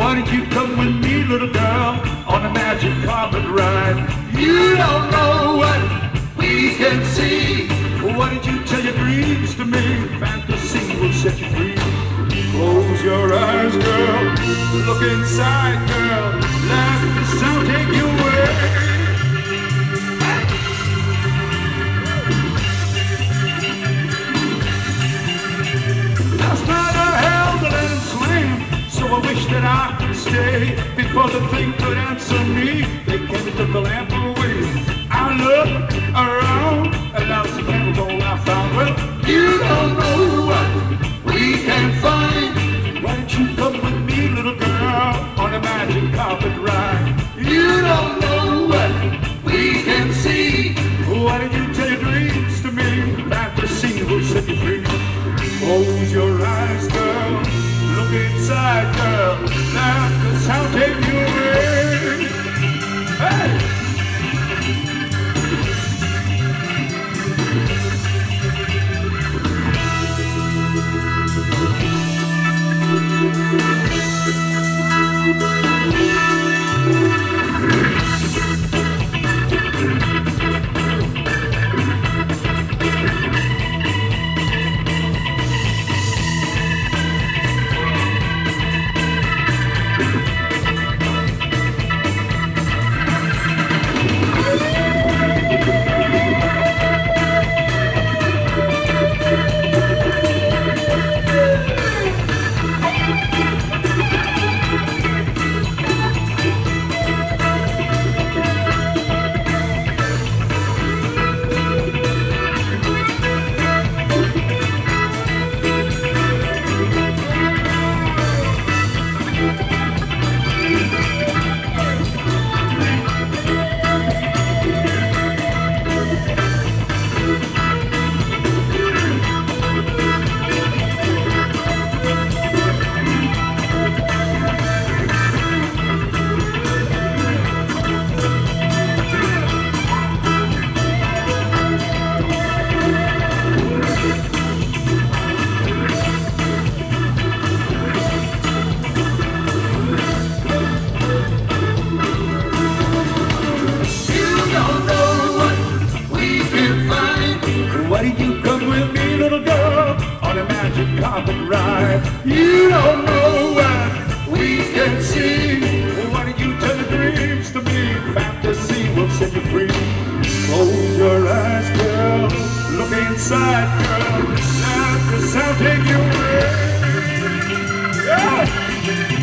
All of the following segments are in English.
Why don't you come with me, little girl, on a magic carpet ride? You don't know what we can see. Why don't you tell your dreams to me? Fantasy will set you free. Close your eyes, girl. Look inside, girl. Let the sound take you away. Last night I held the little slam, so I wish that I could stay. Before the thing could answer me, they came and took the lamp away. I looked around, and that was the candles all I found. Well, you don't know what we can find. Why don't you come with me, little girl, on a magic carpet ride? You don't know what we can see. Why don't you tell your dreams to me? Fantasy will set you free. Close your eyes, girl. Look inside, girl. Let the sound take you away. Hey! Why did you come with me, little girl, on a magic carpet ride? You don't know what we can see. Why did you tell your dreams to me? Fantasy will set you free. Close your eyes, girl. Look inside, girl. Let the sound take you away. Yeah!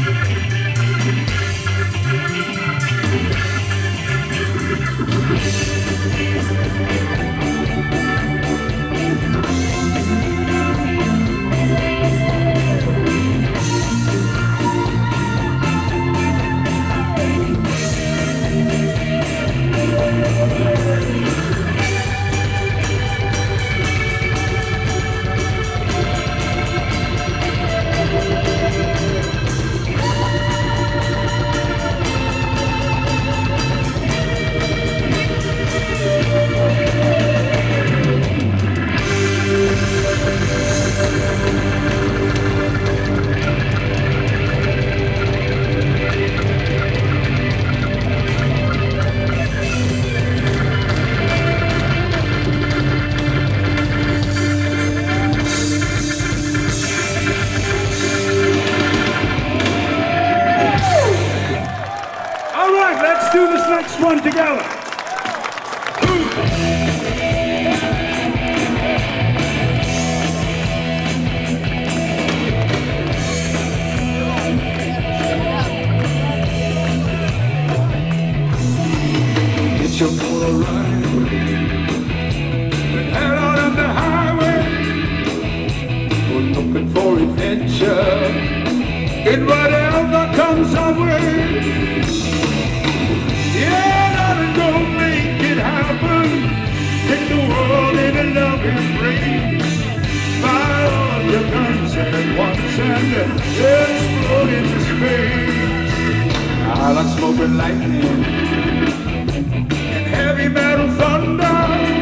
Let's do this next one together. Get your motor running and head out on the highway. We're looking for adventure in whatever comes our way. Yeah, darling, go make it happen. Take the world in a loving embrace. Fire all your guns at once and explode into space. I like smoking lightning and heavy metal thunder,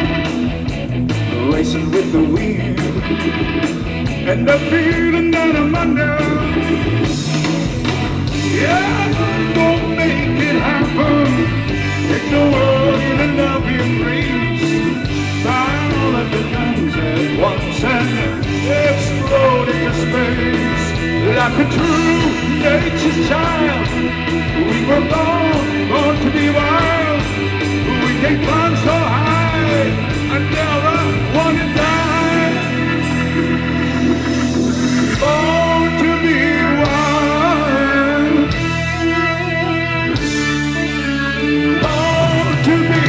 racing with the wind and the feeling that I'm under. Yeah, I'm gonna make it happen. Take the world in a loving embrace. Fire all of the guns at once and explode into space. Like a true nature's child, we were born to be wild. We can climb so high and never want to die. Born to be wild. Born to be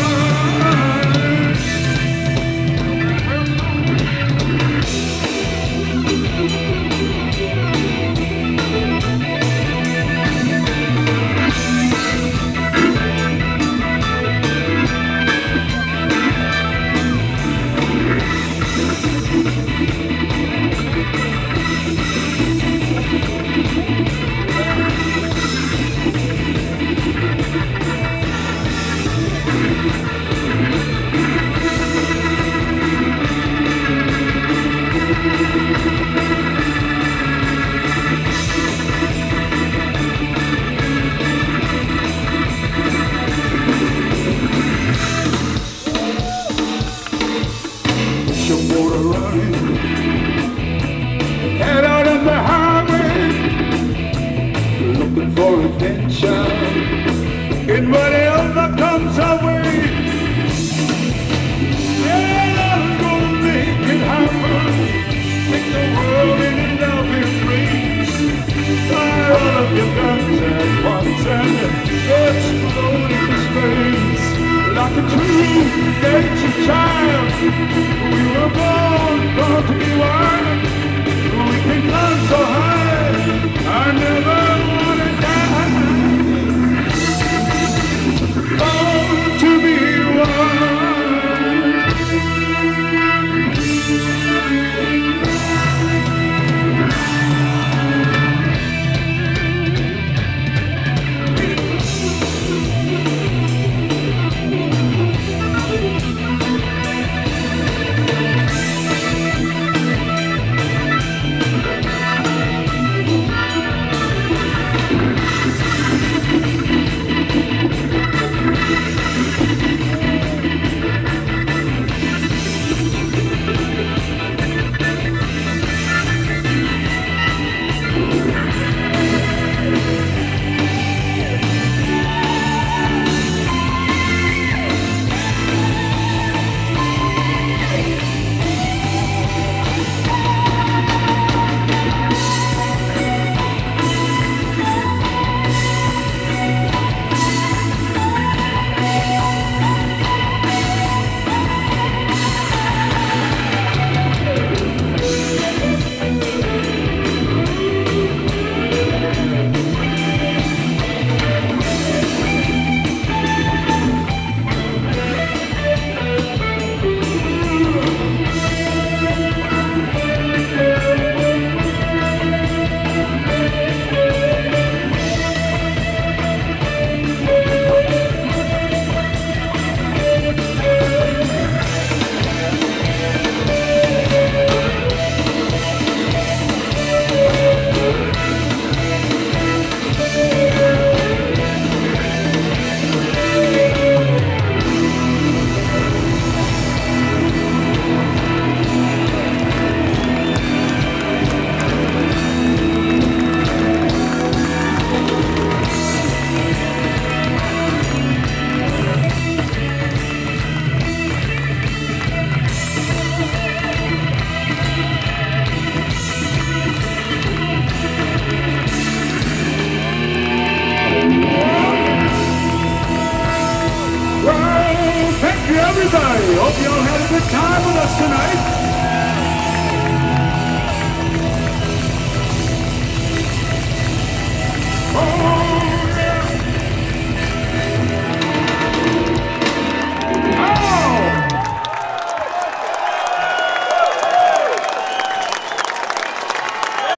head out on the highway, looking for adventure in whatever comes our way. Yeah, I'm gonna make it happen. Take the world in a loving embrace. Fire all of your guns at once and explode into space. Like a true nature child, we were born to be wild. We can climb so high, I never wanna die. Born to be wild. Everybody, hope you all had a good time with us tonight.